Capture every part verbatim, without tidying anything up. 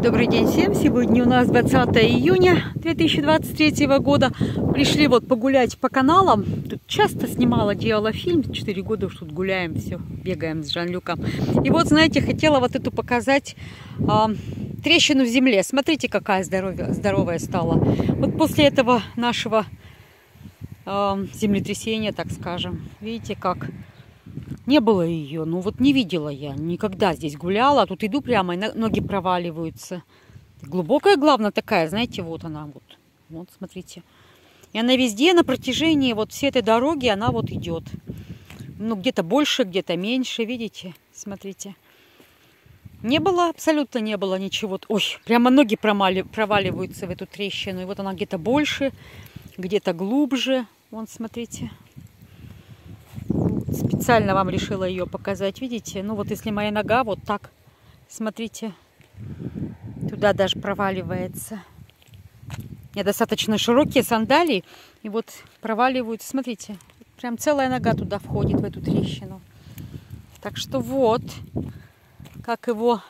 Добрый день всем! Сегодня у нас двадцатое июня две тысячи двадцать третьего года. Пришли вот погулять по каналам. Тут часто снимала, делала фильм. Четыре года уж тут гуляем, все, бегаем с Жан-Люком. И вот, знаете, хотела вот эту показать э, трещину в земле. Смотрите, какая здоровья, здоровая стала. Вот после этого нашего э, землетрясения, так скажем. Видите, как... Не было ее, ну вот не видела я, никогда здесь гуляла. Тут иду прямо, и ноги проваливаются. Глубокая, главное, такая, знаете, вот она, вот, вот, смотрите. И она везде на протяжении вот всей этой дороги, она вот идет. Ну, где-то больше, где-то меньше, видите, смотрите. Не было, абсолютно не было ничего. Ой, прямо ноги проваливаются в эту трещину. И вот она где-то больше, где-то глубже. Вон, смотрите. Специально вам решила ее показать, видите? Ну вот если моя нога вот так, смотрите, туда даже проваливается. У меня достаточно широкие сандалии, и вот проваливаются, смотрите, прям целая нога туда входит, в эту трещину. Так что вот, как его,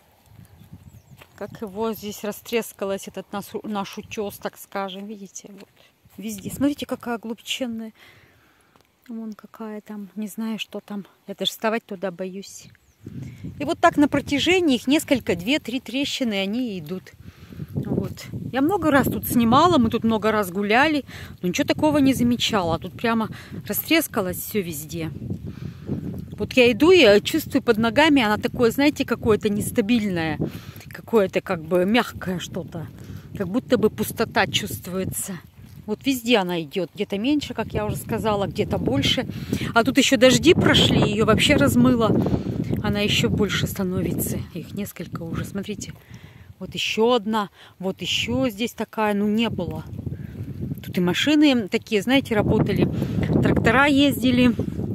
как его здесь растрескалось, этот наш, наш утес, так скажем, видите? Вот, везде. Смотрите, какая глубоченная. Вон какая там, не знаю, что там. Я даже вставать туда боюсь. И вот так на протяжении их несколько, две-три трещины, они идут. Вот. Я много раз тут снимала, мы тут много раз гуляли, но ничего такого не замечала. Тут прямо растрескалось все везде. Вот я иду, я чувствую под ногами, она такое, знаете, какое-то нестабильное, какое-то как бы мягкое что-то. Как будто бы пустота чувствуется. Вот везде она идет, где-то меньше, как я уже сказала, где-то больше. А тут еще дожди прошли, ее вообще размыло. Она еще больше становится. Их несколько уже, смотрите. Вот еще одна, вот еще здесь такая, ну не было. Тут и машины такие, знаете, работали. Трактора ездили.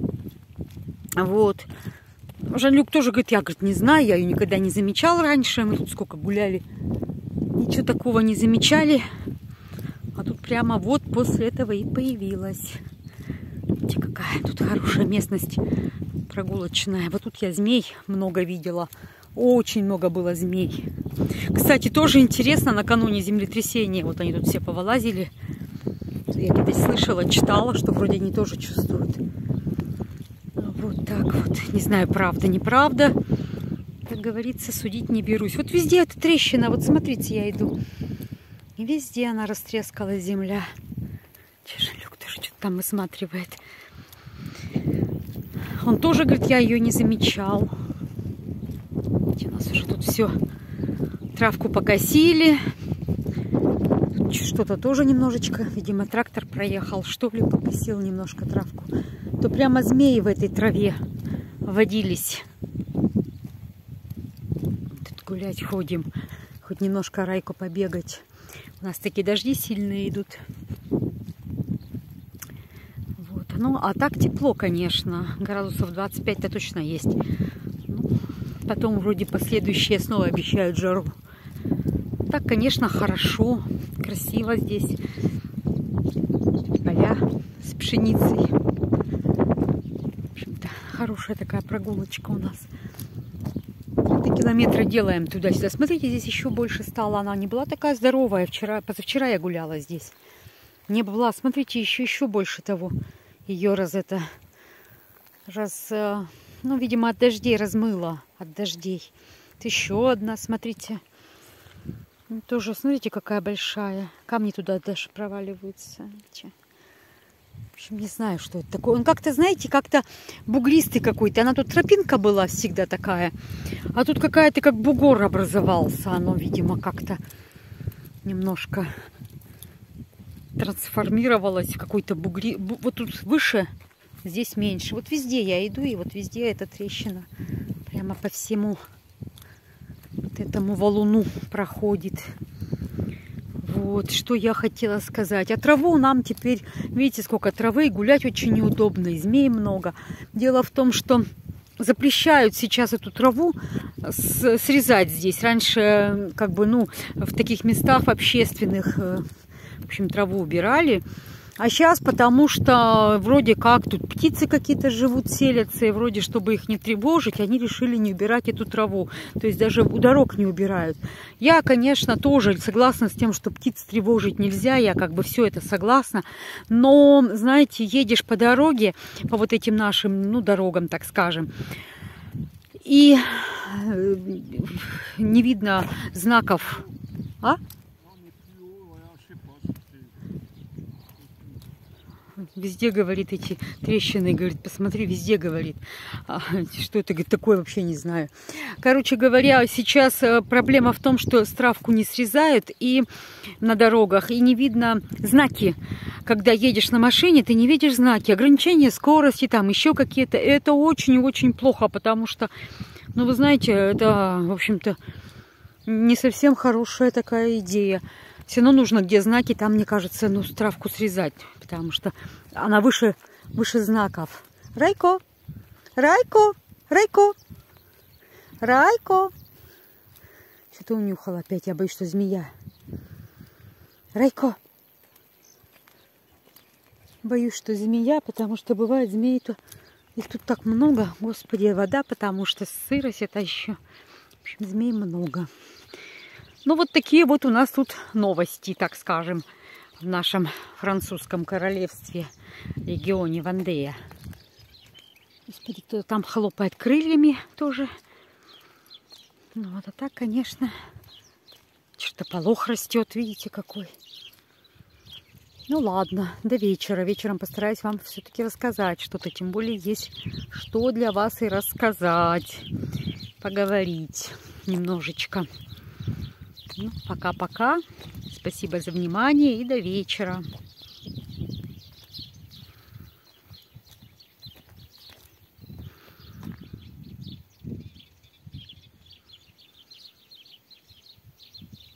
Вот. Жан-Люк тоже говорит, я, говорит, не знаю, я ее никогда не замечал раньше. Мы тут сколько гуляли. Ничего такого не замечали. А тут прямо вот после этого и появилась. Видите, какая тут хорошая местность прогулочная. Вот тут я змей много видела. Очень много было змей. Кстати, тоже интересно, накануне землетрясения, вот они тут все повылазили. Я где-то слышала, читала, что вроде они тоже чувствуют. Вот так вот. Не знаю, правда, неправда. Как говорится, судить не берусь. Вот везде эта трещина. Вот смотрите, я иду. И везде она растрескалась, земля. Жан-Люк тоже что-то там высматривает. Он тоже говорит, я ее не замечал. Видите, у нас уже тут все. Травку покосили. Что-то тоже немножечко. Видимо, трактор проехал, что ли, покосил немножко травку. То прямо змеи в этой траве водились. Тут гулять ходим. Хоть немножко райку побегать. У нас такие дожди сильные идут. Вот. Ну, а так тепло, конечно. Градусов двадцать пять-то точно есть. Ну, потом вроде последующие снова обещают жару. Так, конечно, хорошо. Красиво здесь. Поля с пшеницей. В общем-то, хорошая такая прогулочка у нас. Километры делаем туда-сюда. Смотрите, здесь еще больше стало. Она не была такая здоровая. Вчера, позавчера я гуляла здесь. Не была. Смотрите, еще еще больше того. Ее раз это... Раз... Ну, видимо, от дождей размыло. От дождей. Это еще одна, смотрите. Тоже, смотрите, какая большая. Камни туда даже проваливаются. В общем, не знаю, что это такое. Он как-то, знаете, как-то бугристый какой-то. Она тут тропинка была всегда такая. А тут какая-то как бугор образовался. Оно, видимо, как-то немножко трансформировалось в какой-то бугри. Вот тут выше, здесь меньше. Вот везде я иду, и вот везде эта трещина. Прямо по всему вот этому валуну проходит. Вот, что я хотела сказать. А траву нам теперь, видите, сколько травы, гулять очень неудобно, и змей много. Дело в том, что запрещают сейчас эту траву срезать здесь. Раньше, как бы, ну, в таких местах общественных, в общем, траву убирали. А сейчас, потому что вроде как тут птицы какие-то живут, селятся, и вроде, чтобы их не тревожить, они решили не убирать эту траву. То есть даже у дорог не убирают. Я, конечно, тоже согласна с тем, что птиц тревожить нельзя, я как бы все это согласна. Но, знаете, едешь по дороге, по вот этим нашим, ну, дорогам, так скажем, и не видно знаков. А? Везде, говорит, эти трещины, говорит, посмотри, везде, говорит. А, что это, говорит, такое, вообще не знаю. Короче говоря, сейчас проблема в том, что травку не срезают и на дорогах, и не видно знаки. Когда едешь на машине, ты не видишь знаки, ограничения скорости, там еще какие-то. Это очень-очень плохо, потому что, ну, вы знаете, это, в общем-то, не совсем хорошая такая идея. Все равно нужно, где знаки, там, мне кажется, ну, травку срезать, потому что она выше, выше знаков. Райко! Райко! Райко! Райко! Что-то унюхал опять, я боюсь, что змея. Райко! Боюсь, что змея, потому что бывает змеи-то, их тут так много. Господи, вода, потому что сырость это еще. В общем, змей много. Ну, вот такие вот у нас тут новости, так скажем, в нашем французском королевстве, регионе Вандея. Господи, кто-то там хлопает крыльями тоже. Ну, вот, а так, конечно, чертополох растет, видите, какой. Ну, ладно, до вечера. Вечером постараюсь вам все-таки рассказать что-то, тем более есть что для вас и рассказать, поговорить немножечко. Ну, пока-пока. Спасибо за внимание и до вечера.